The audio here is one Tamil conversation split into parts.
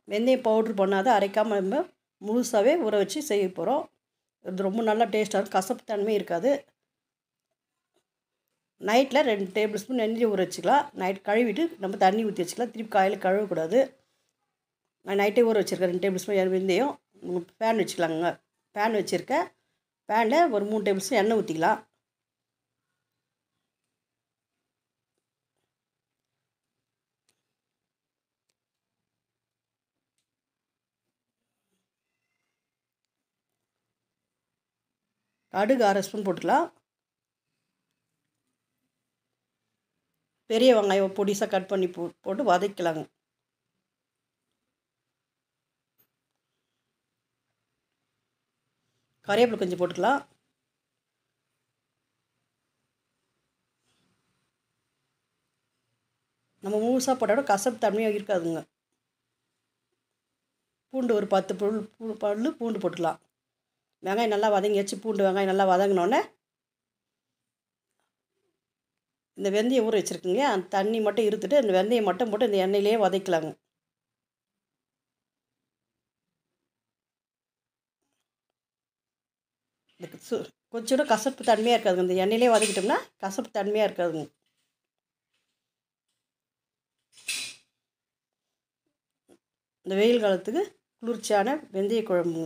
வெந்தயம் பவுட்ரு பண்ணாத அரைக்காமல் நம்ம முழுசாகவே ஊற வச்சு செய்ய போகிறோம். இது ரொம்ப நல்லா டேஸ்ட்டாக இருக்கும், கசப்பு தன்மை இருக்காது. நைட்டில் 2 டேபிள் ஸ்பூன் வெந்தயம் ஊற வச்சுக்கலாம். நைட் கழுவிட்டு நம்ம தண்ணி ஊற்றி வச்சுக்கலாம். திருப்பி காலையில் கழுவக்கூடாது. நான் நைட்டே ஊற வச்சுருக்கேன் 2 டேபிள் ஸ்பூன் வெந்தயம். பேன் வச்சுக்கலாங்க. பேன் வச்சுருக்கேன். பேனில் ஒரு 3 டேபிள் ஸ்பூன் எண்ணெய் ஊற்றிக்கலாம். கடுகு 1/2 ஸ்பூன் போட்டுக்கலாம். பெரிய வெங்காயம் பொடிசாக கட் பண்ணி போட்டு வதக்கலாங்க. கறிவேப்பிலை கொஞ்சம் போட்டுக்கலாம். நம்ம முழுசாக போட்டாலும் கசப்பு தன்மையாக இருக்காதுங்க. பூண்டு ஒரு 10 பல்லு பூண்டு போட்டுக்கலாம். வெங்காயம் நல்லா வதங்கியாச்சு. வெங்காயம் நல்லா வதங்கினோடனே இந்த வெந்தயம் ஊற வச்சுருக்குங்க, அந்த தண்ணி மட்டும் இருத்துட்டு அந்த வெந்தயம் மட்டும் போட்டு இந்த எண்ணெயிலே வதக்கலாங்க. கொஞ்சம் கசப்பு தன்மையாக இருக்காதுங்க. இந்த எண்ணெயிலே வதக்கிட்டோம்னா கசப்பு தன்மையாக இருக்காதுங்க. இந்த வெயில் காலத்துக்கு குளிர்ச்சியான வெந்தய குழம்பு.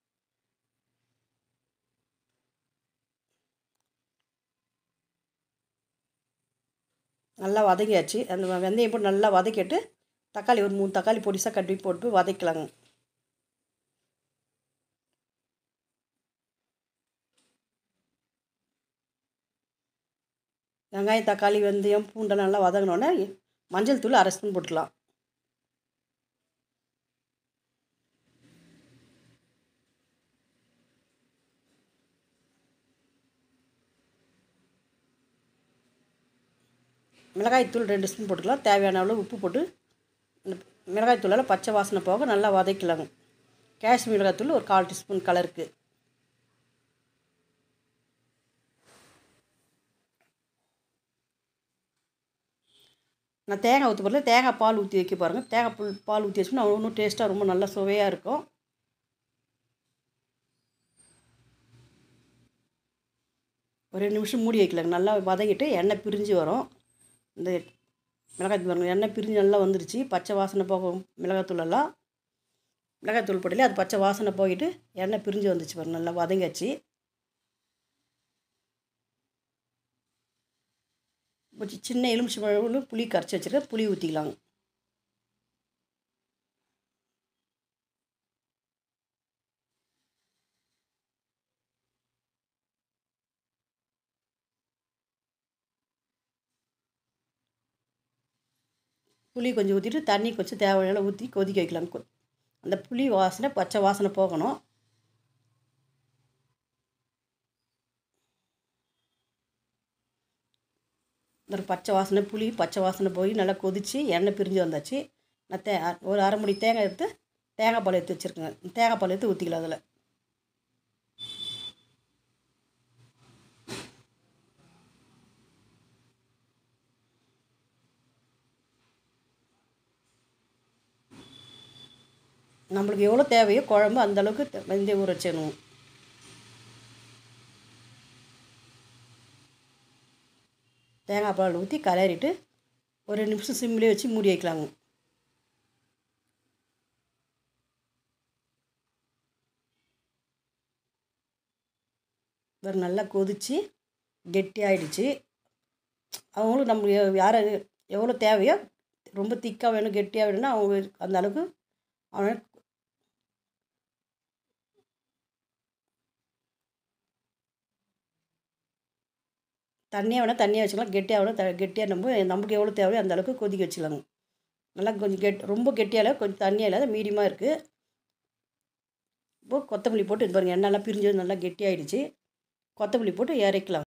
நல்லா வதங்கியாச்சு. அந்த வெந்தயம் போட்டு நல்லா வதக்கிட்டு தக்காளி ஒரு 3 தக்காளி பொடிசாக கட்டி போட்டு வதக்கலாங்க. வெங்காயம், தக்காளி, வெந்தயம், பூண்டை நல்லா வதங்கினோடனே மஞ்சள் தூள் 1/2 ஸ்பூன் போட்டுக்கலாம். மிளகாய்த்தூள் 2 ஸ்பூன் போட்டுக்கலாம். தேவையான அளவு உப்பு போட்டு இந்த மிளகாய்த்தூளால் பச்சை வாசனை போக நல்லா வதக்கலாங்க. காஷ்மீர் மிளகாய்த்தூள் ஒரு 1/4 டீஸ்பூன் கலருக்கு. நான் தேங்காய் ஊற்ற போகிறேன். தேங்காய் பால் ஊற்றி வைக்க பாருங்கள். தேங்காய் பால் ஊற்றி வச்சோம்னா இன்னும் டேஸ்ட்டாக ரொம்ப நல்லா சுவையாக இருக்கும். ஒரு 2 நிமிஷம் மூடி வைக்கலாங்க. நல்லா வதங்கிட்டு எண்ணெய் பிரிஞ்சு வரும். இந்த மிளகாய்த்தூள் பாருங்கள், எண்ணெய் பிரிஞ்சு நல்லா வந்துருச்சு. பச்சை வாசனை போகும். மிளகாய்த்தூள் போடல, அது பச்சை வாசனை போயிட்டு எண்ணெய் பிரிஞ்சு வந்துச்சு பாருங்கள். நல்லா வதங்கியாச்சு. சின்ன எலுமிச்சம்பழம் புளி கரைச்சி வச்சுருக்கேன், புளி ஊற்றிக்கலாங்க. புளி கொஞ்சம் ஊற்றிட்டு தண்ணி கொஞ்சம் தேவையான ஊற்றி கொதிக்க வைக்கலாம். அந்த புளி வாசனை பச்சை வாசனை போகணும். ஒரு பச்சை வாசனை போய் நல்லா கொதித்து எண்ணெய் பிரிஞ்சு வந்தாச்சு. நான் ஒரு அரை முடி தேங்காய் பால் எடுத்து வச்சுருக்கேங்க. தேங்காய் பால் எடுத்து ஊற்றிக்கலாம். அதில் நம்மளுக்கு எவ்வளோ தேவையோ குழம்பு அந்தளவுக்கு வெந்தயம் ஊற வச்சிடணும். தேங்காய் பால் ஊற்றி கலரிட்டு ஒரு 2 நிமிஷம் சிம்லேயே வச்சு மூடி வைக்கலாங்க. வேறு நல்லா கொதித்து கெட்டி ஆகிடுச்சு. அவங்களும் நம்மளுக்கு யார் எவ்வளோ தேவையோ, ரொம்ப திக்காக வேணும் கெட்டியாக வேணும்னா அவங்க அந்த அளவுக்கு அவன் தண்ணியாக வேணால் தண்ணியாக வச்சுக்கலாம், கெட்டியாக வேணால் கெட்டியாக நமக்கு எவ்வளோ தேவையோ அந்த அளவுக்கு கொதிக்க வச்சுக்கலாங்க. நல்லா கொஞ்சம் ரொம்ப கெட்டியாக இல்லை, கொஞ்சம் தண்ணியாக இல்லாத மீடியமாக இருக்குது. இப்போது கொத்தமல்லி போட்டு இது பாருங்கள், எண்ணெய்லாம் பிரிஞ்சு நல்லா கெட்டியாகிடுச்சு. கொத்தமல்லி போட்டு இறக்கலாம்.